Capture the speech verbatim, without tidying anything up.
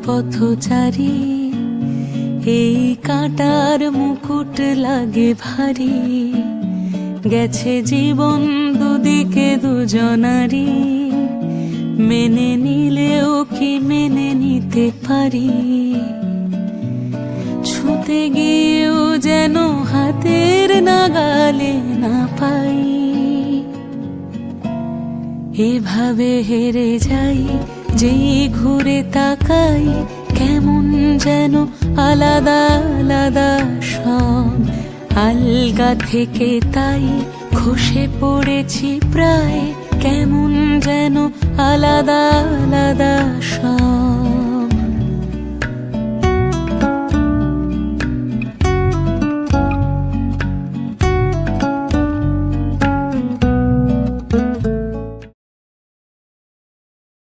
পথচারী, এই কাঁটার মুকুট লাগে ভারী। গেছে জীবন দুদিকে দুজনারি, মেনে নিলেও কি মেনে নিতে পারি? ছুঁতে গিয়েও যেন হাতের নাগালে না পাই। এভাবে হেরে যাই, যেই ঘুরে তাকাই, কেমন যেন আলাদা আলাদা সব। আলগা থেকে তাই খসে পড়েছি প্রায়, কেমন যেন আলাদা আলাদা সব।